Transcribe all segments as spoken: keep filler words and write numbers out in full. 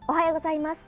おはようございます。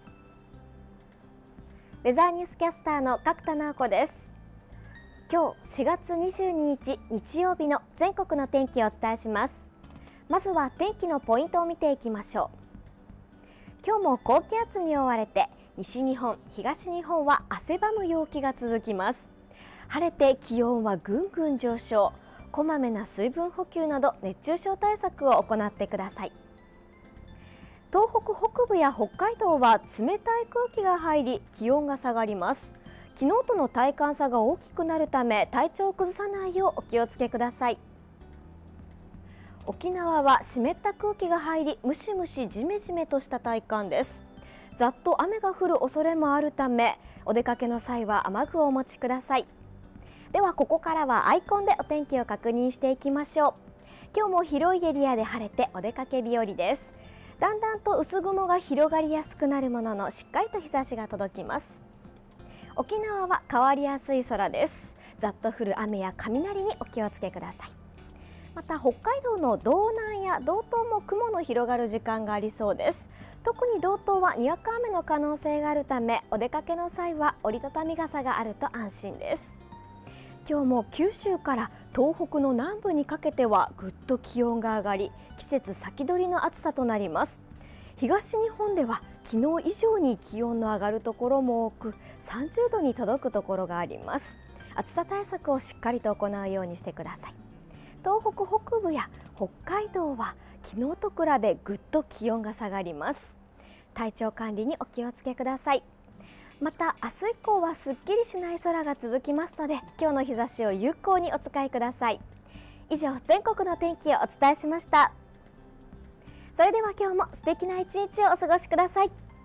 ウェザーニュースキャスターの角田直子です。今日しがつにじゅうににち日曜日の全国の天気をお伝えします。まずは天気のポイントを見ていきましょう。今日も高気圧に覆われて西日本、東日本は汗ばむ陽気が続きます。晴れて気温はぐんぐん上昇、こまめな水分補給など熱中症対策を行ってください。東北北部や北海道は冷たい空気が入り気温が下がります。昨日との体感差が大きくなるため体調を崩さないようお気をつけください。沖縄は湿った空気が入りムシムシジメジメとした体感です。ざっと雨が降る恐れもあるためお出かけの際は雨具をお持ちください。ではここからはアイコンでお天気を確認していきましょう。今日も広いエリアで晴れてお出かけ日和です。だんだんと薄雲が広がりやすくなるもののしっかりと日差しが届きます。沖縄は変わりやすい空です。ざっと降る雨や雷にお気をつけください。また北海道の道南や道東も雲の広がる時間がありそうです。特に道東はにわか雨の可能性があるためお出かけの際は折りたたみ傘があると安心です。今日も九州から東北の南部にかけてはぐっと気温が上がり季節先取りの暑さとなります。東日本では昨日以上に気温の上がるところも多くさんじゅうどに届くところがあります。暑さ対策をしっかりと行うようにしてください。東北北部や北海道は昨日と比べぐっと気温が下がります。体調管理にお気をつけください。また明日以降はすっきりしない空が続きますので今日の日差しを有効にお使いください。以上、全国の天気をお伝えしました。それでは今日も素敵な一日をお過ごしください。